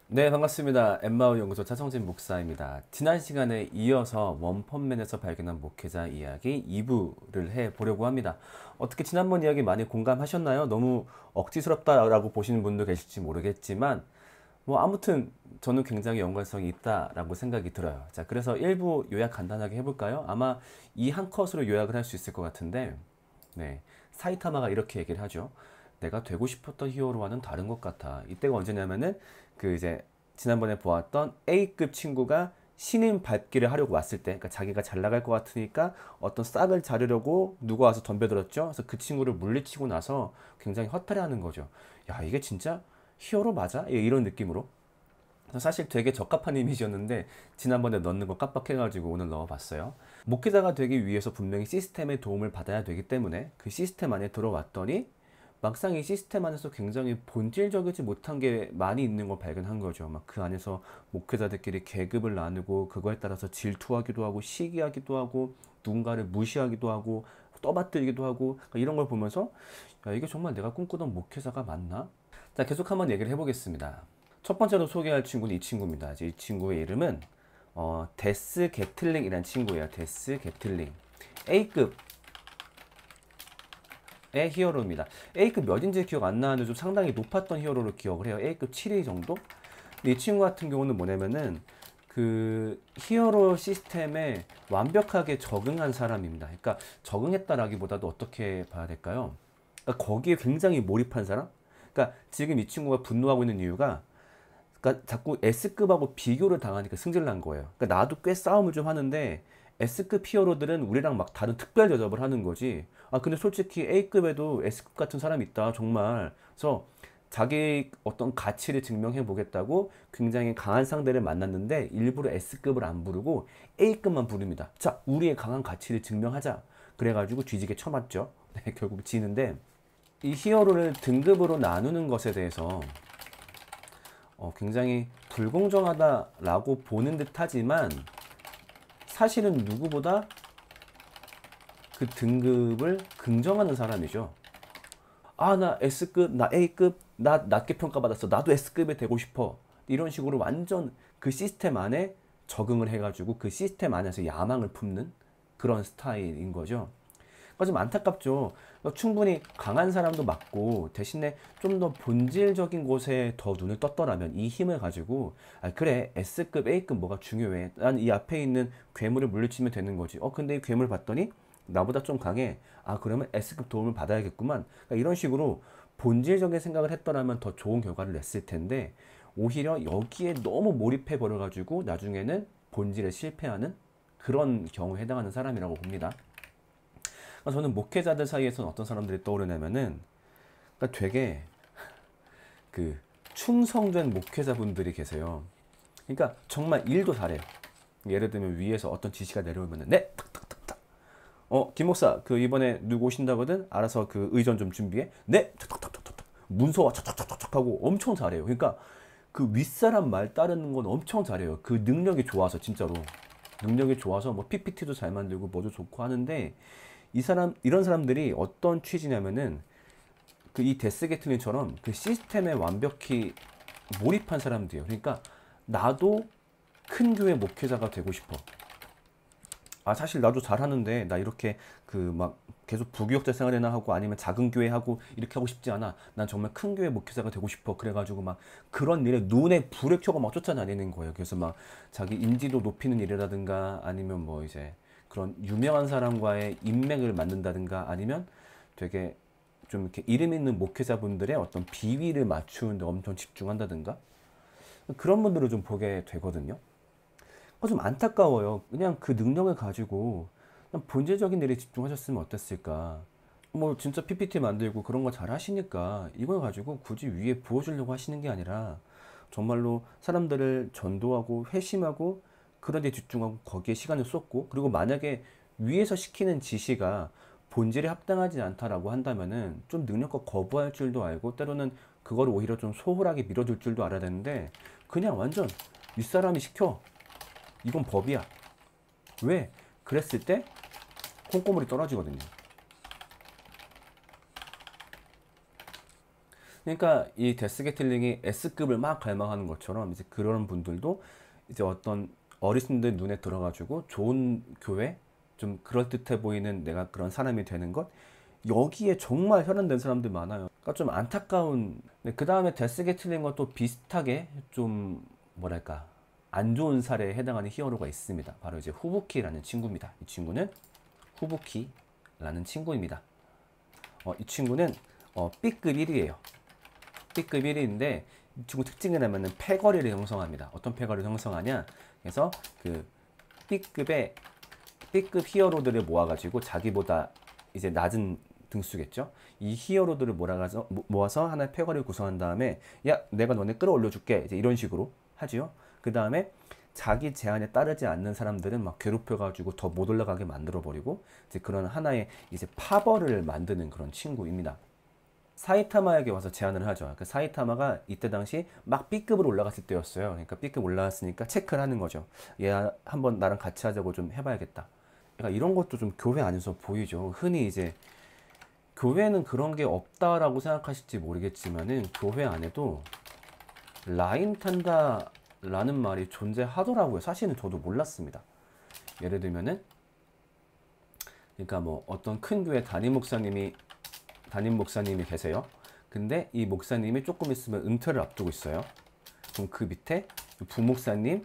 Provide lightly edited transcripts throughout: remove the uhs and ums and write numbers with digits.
네, 반갑습니다. 엠마오 연구소 차성진 목사입니다. 지난 시간에 이어서 원펀맨에서 발견한 목회자 이야기 2부를 해보려고 합니다. 어떻게 지난번 이야기 많이 공감하셨나요? 너무 억지스럽다라고 보시는 분도 계실지 모르겠지만 아무튼 저는 굉장히 연관성이 있다라고 생각이 들어요. 자, 그래서 1부 요약 간단하게 해볼까요? 아마 이 한 컷으로 요약을 할 수 있을 것 같은데, 네, 사이타마가 이렇게 얘기를 하죠. 내가 되고 싶었던 히어로와는 다른 것 같아. 이때가 언제냐면은 이제 지난번에 보았던 A급 친구가 신인 밟기를 하려고 왔을 때, 그러니까 자기가 잘 나갈 것 같으니까 어떤 싹을 자르려고 누가 와서 덤벼들었죠. 그래서 그 친구를 물리치고 나서 굉장히 허탈해하는 거죠. 야, 이게 진짜 히어로 맞아? 예, 이런 느낌으로. 사실 되게 적합한 이미지였는데 지난번에 넣는 거 깜빡해가지고 오늘 넣어봤어요. 목회자가 되기 위해서 분명히 시스템의 도움을 받아야 되기 때문에 그 시스템 안에 들어왔더니 막상 이 시스템 안에서 굉장히 본질적이지 못한 게 많이 있는 걸 발견한 거죠. 막 그 안에서 목회자들끼리 계급을 나누고 그거에 따라서 질투하기도 하고 시기하기도 하고 누군가를 무시하기도 하고 떠받들기도 하고 이런 걸 보면서 야, 이게 정말 내가 꿈꾸던 목회자가 맞나? 자, 계속 한번 얘기를 해보겠습니다. 첫 번째로 소개할 친구는 이 친구입니다. 이 친구의 이름은 데스 게틀링이라는 친구예요. 데스 게틀링. A급의 히어로입니다. A급 몇인지 기억 안 나는데 좀 상당히 높았던 히어로로 기억을 해요. A급 7위 정도? 근데 이 친구 같은 경우는 뭐냐면은 그 히어로 시스템에 완벽하게 적응한 사람입니다. 그러니까 적응했다라기보다도 어떻게 봐야 될까요? 그러니까 거기에 굉장히 몰입한 사람? 그러니까 지금 이 친구가 분노하고 있는 이유가 그러니까 자꾸 S급하고 비교를 당하니까 승질 난 거예요. 그러니까 나도 꽤 싸움을 좀 하는데 S급 히어로들은 우리랑 막 다른 특별 대접을 하는 거지. 아, 근데 솔직히 A급에도 S급 같은 사람이 있다, 정말. 그래서 자기 어떤 가치를 증명해 보겠다고 굉장히 강한 상대를 만났는데 일부러 S급을 안 부르고 A급만 부릅니다. 자, 우리의 강한 가치를 증명하자. 그래가지고 뒤지게 쳐맞죠. 네, 결국 지는데 이 히어로를 등급으로 나누는 것에 대해서 굉장히 불공정하다라고 보는 듯하지만 사실은 누구보다 그 등급을 긍정하는 사람이죠. 아, 나 S급, 나 A급, 나 낮게 평가받았어. 나도 S급이 되고 싶어. 이런 식으로 완전 그 시스템 안에 적응을 해가지고 그 시스템 안에서 야망을 품는 그런 스타일인 거죠. 그러니까 좀 안타깝죠. 충분히 강한 사람도 맞고 대신에 좀 더 본질적인 곳에 더 눈을 떴더라면 이 힘을 가지고 아, 그래, S급 A급 뭐가 중요해. 난 이 앞에 있는 괴물을 물리치면 되는 거지. 근데 이 괴물 봤더니 나보다 좀 강해. 아, 그러면 S급 도움을 받아야겠구만. 그러니까 이런 식으로 본질적인 생각을 했더라면 더 좋은 결과를 냈을 텐데 오히려 여기에 너무 몰입해 버려 가지고 나중에는 본질에 실패하는 그런 경우에 해당하는 사람이라고 봅니다. 저는 목회자들 사이에서는 어떤 사람들이 떠오르냐면은 그러니까 되게 그 충성된 목회자분들이 계세요. 그러니까 정말 일도 잘해요. 예를 들면 위에서 어떤 지시가 내려오면은 네, 탁탁탁탁. 김 목사 그 이번에 누구 오신다거든. 알아서 그 의전 좀 준비해. 네, 탁탁탁탁탁. 문서와 탁탁탁탁 하고 엄청 잘해요. 그러니까 그 윗사람 말 따르는 건 엄청 잘해요. 그 능력이 좋아서 진짜로. 능력이 좋아서 뭐 PPT도 잘 만들고 뭐도 좋고 하는데 이런 사람들이 어떤 취지냐면은 그 이 데스게틀린처럼 그 시스템에 완벽히 몰입한 사람들이에요. 그러니까 나도 큰 교회 목회자가 되고 싶어. 아, 사실 나도 잘하는데 나 이렇게 그 막 계속 부교역자 생활이나 하고 아니면 작은 교회 하고 이렇게 하고 싶지 않아. 난 정말 큰 교회 목회자가 되고 싶어. 그래가지고 막 그런 일에 눈에 불을 켜고 막 쫓아다니는 거예요. 그래서 막 자기 인지도 높이는 일이라든가 아니면 뭐 이제 그런 유명한 사람과의 인맥을 만든다든가 아니면 되게 좀 이렇게 이름 있는 목회자분들의 어떤 비위를 맞추는데 엄청 집중한다든가 그런 분들을 좀 보게 되거든요. 좀 안타까워요. 그냥 그 능력을 가지고 그냥 본질적인 일에 집중하셨으면 어땠을까. 뭐 진짜 PPT 만들고 그런 거 잘 하시니까 이걸 가지고 굳이 위에 부어주려고 하시는 게 아니라 정말로 사람들을 전도하고 회심하고 그런 데 집중하고 거기에 시간을 쏟고 그리고 만약에 위에서 시키는 지시가 본질에 합당하지 않다라고 한다면은 좀 능력과 거부할 줄도 알고 때로는 그걸 오히려 좀 소홀하게 밀어둘 줄도 알아야 되는데 그냥 완전 윗사람이 시켜. 이건 법이야. 왜? 그랬을 때 콩고물이 떨어지거든요. 그러니까 이 데스게틀링이 S급을 막 갈망하는 것처럼 이제 그런 분들도 이제 어떤 어르신들 눈에 들어가지고 좋은 교회, 좀 그럴듯해 보이는 내가 그런 사람이 되는 것, 여기에 정말 혈안된 사람들 많아요. 그러니까 좀 안타까운. 그 다음에 데스게틀링과 또 비슷하게 좀 뭐랄까 안 좋은 사례에 해당하는 히어로가 있습니다. 바로 이제 후부키라는 친구입니다. 이 친구는 후부키라는 친구입니다. 이 친구는 B급 1위예요. B급 1위인데 이 친구 특징이라면 패거리를 형성합니다. 어떤 패거리를 형성하냐? 그래서 그 B급 히어로들을 모아가지고 자기보다 이제 낮은 등수겠죠. 이 히어로들을 모아서 하나의 패거리를 구성한 다음에 야 내가 너네 끌어올려 줄게 이제 이런 식으로 하지요. 그 다음에 자기 제안에 따르지 않는 사람들은 막 괴롭혀가지고 더 못 올라가게 만들어버리고 이제 그런 하나의 이제 파벌을 만드는 그런 친구입니다. 사이타마에게 와서 제안을 하죠. 그 사이타마가 이때 당시 막 B급으로 올라갔을 때였어요. 그러니까 B급 올라갔으니까 체크를 하는 거죠. 얘 한번 나랑 같이 하자고 좀 해봐야겠다. 그러니까 이런 것도 좀 교회 안에서 보이죠. 흔히 이제 교회는 그런 게 없다라고 생각하실지 모르겠지만은 교회 안에도 라인 탄다 라는 말이 존재하더라고요. 사실은 저도 몰랐습니다. 예를 들면은 그러니까 뭐 어떤 큰 교회 담임 목사님이 계세요. 근데 이 목사님이 조금 있으면 은퇴를 앞두고 있어요. 그럼 그 밑에 부목사님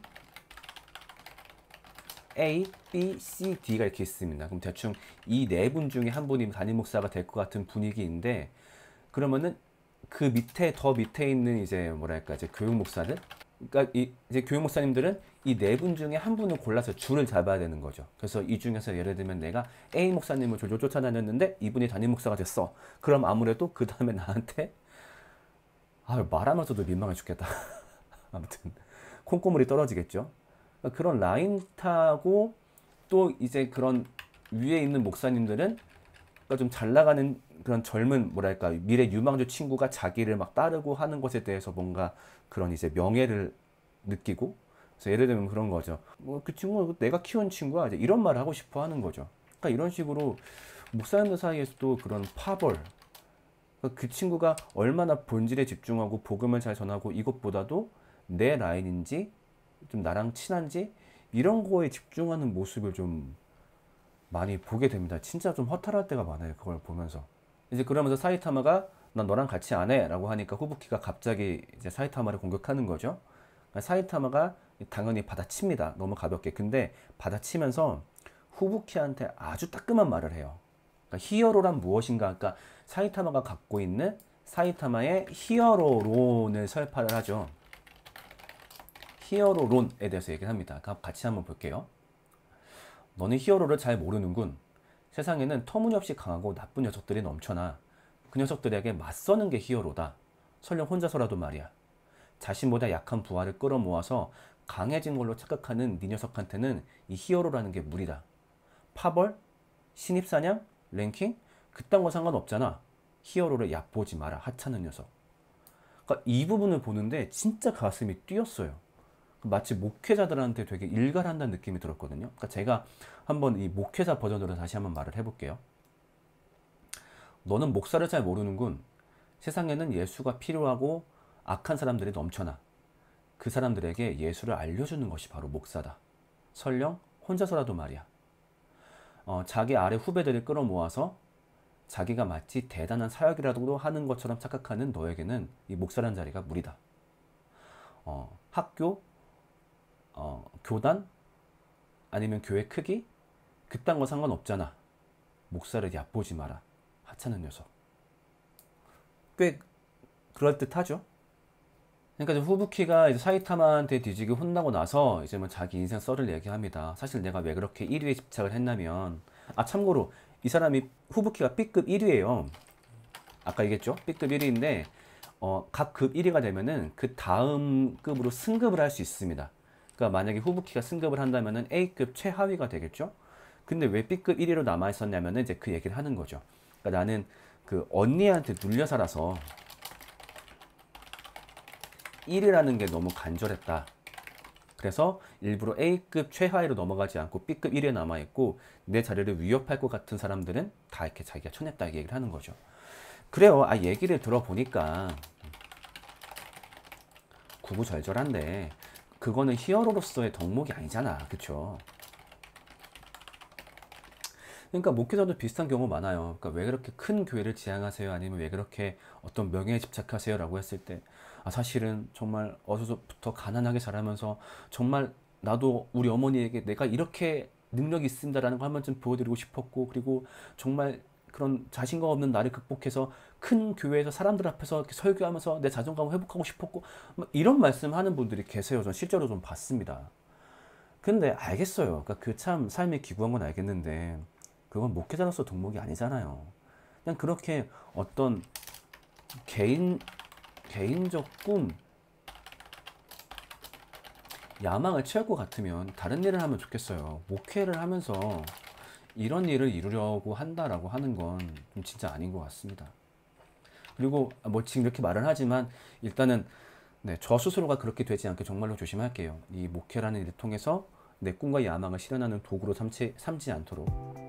A, B, C, D가 이렇게 있습니다. 그럼 대충 이 네 분 중에 한 분이 담임 목사가 될 것 같은 분위기인데, 그러면은 그 밑에 더 밑에 있는 이제 뭐랄까 이제 교육 목사들, 그러니까 이제 교육 목사님들은 이 네 분 중에 한 분을 골라서 줄을 잡아야 되는 거죠. 그래서 이 중에서 예를 들면 내가 A 목사님을 졸졸 쫓아다녔는데 이분이 담임 목사가 됐어. 그럼 아무래도 그 다음에 나한테 말하면서도 민망해 죽겠다. 아무튼 콩고물이 떨어지겠죠. 그러니까 그런 라인 타고 또 이제 그런 위에 있는 목사님들은 그러니까 좀 잘 나가는 그런 젊은 뭐랄까 미래 유망주 친구가 자기를 막 따르고 하는 것에 대해서 뭔가 그런 이제 명예를 느끼고, 그래서 예를 들면 그런 거죠. 뭐 그 친구 내가 키운 친구야 이제 이런 말을 하고 싶어 하는 거죠. 그러니까 이런 식으로 목사님들 사이에서도 그런 파벌, 그러니까 그 친구가 얼마나 본질에 집중하고 복음을 잘 전하고 이것보다도 내 라인인지 좀 나랑 친한지 이런 거에 집중하는 모습을 좀 많이 보게 됩니다. 진짜 좀 허탈할 때가 많아요. 그걸 보면서. 이제 그러면서 사이타마가 난 너랑 같이 안 해 라고 하니까 후부키가 갑자기 이제 사이타마를 공격하는 거죠. 그러니까 사이타마가 당연히 받아칩니다. 너무 가볍게. 근데 받아치면서 후부키한테 아주 따끔한 말을 해요. 그러니까 히어로란 무엇인가? 그러니까 사이타마가 갖고 있는 사이타마의 히어로론을 설파를 하죠. 히어로론에 대해서 얘기를 합니다. 같이 한번 볼게요. 너는 히어로를 잘 모르는군. 세상에는 터무니없이 강하고 나쁜 녀석들이 넘쳐나. 그 녀석들에게 맞서는 게 히어로다. 설령 혼자서라도 말이야. 자신보다 약한 부하를 끌어모아서 강해진 걸로 착각하는 네 녀석한테는 이 히어로라는 게 무리다. 파벌? 신입사냥? 랭킹? 그딴 거 상관없잖아. 히어로를 얕보지 마라. 하찮은 녀석. 그러니까 이 부분을 보는데 진짜 가슴이 뛰었어요. 마치 목회자들한테 되게 일갈한다는 느낌이 들었거든요. 그러니까 제가 한번 이 목회자 버전으로 다시 한번 말을 해볼게요. 너는 목사를 잘 모르는군. 세상에는 예수가 필요하고 악한 사람들이 넘쳐나. 그 사람들에게 예수를 알려주는 것이 바로 목사다. 설령 혼자서라도 말이야. 자기 아래 후배들을 끌어모아서 자기가 마치 대단한 사역이라도 하는 것처럼 착각하는 너에게는 이 목사라는 자리가 무리다. 학교, 교단, 아니면 교회 크기, 그딴 거 상관없잖아. 목사를 얕보지 마라. 하찮은 녀석. 꽤 그럴듯하죠? 그러니까 후부키가 이제 사이타마한테 뒤지게 혼나고 나서 이제 뭐 자기 인생 썰을 얘기합니다. 사실 내가 왜 그렇게 1위에 집착을 했냐면, 참고로 이 사람이 후부키가 B급 1위예요. 아까 얘기했죠? B급 1위인데 각 급 1위가 되면은 그 다음 급으로 승급을 할 수 있습니다. 그러니까 만약에 후부키가 승급을 한다면은 A급 최하위가 되겠죠? 근데 왜 B급 1위로 남아 있었냐면은 이제 그 얘기를 하는 거죠. 그러니까 나는 그 언니한테 눌려 살아서 1위라는 게 너무 간절했다. 그래서 일부러 A급 최하위로 넘어가지 않고 B급 1위에 남아있고 내 자리를 위협할 것 같은 사람들은 다 이렇게 자기가 쳐냈다 얘기를 하는 거죠. 그래요. 아, 얘기를 들어보니까 구구절절한데 그거는 히어로로서의 덕목이 아니잖아. 그쵸? 그러니까 목회자도 비슷한 경우 많아요. 그러니까 왜 그렇게 큰 교회를 지향하세요? 아니면 왜 그렇게 어떤 명예에 집착하세요? 라고 했을 때, 아, 사실은 정말 어려서부터 가난하게 자라면서 정말 나도 우리 어머니에게 내가 이렇게 능력이 있습니다라는 걸 한 번쯤 보여드리고 싶었고, 그리고 정말 그런 자신감 없는 나를 극복해서 큰 교회에서 사람들 앞에서 이렇게 설교하면서 내 자존감을 회복하고 싶었고, 뭐 이런 말씀 하는 분들이 계세요. 전 실제로 좀 봤습니다. 근데 알겠어요. 그러니까 그 참 삶이 기구한 건 알겠는데, 그건 목회자로서 덕목이 아니잖아요. 그냥 그렇게 어떤 개인, 개인적 꿈, 야망을 채울 것 같으면 다른 일을 하면 좋겠어요. 목회를 하면서 이런 일을 이루려고 한다라고 하는 건 좀 진짜 아닌 것 같습니다. 그리고 뭐 지금 이렇게 말을 하지만 일단은 네, 저 스스로가 그렇게 되지 않게 정말로 조심할게요. 이 목회라는 일을 통해서 내 꿈과 야망을 실현하는 도구로 삼지 않도록.